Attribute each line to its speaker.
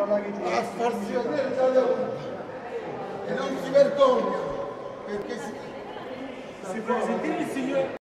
Speaker 1: a farsi vedere dalle urne e non si vergognano perché si
Speaker 2: può sentire il signore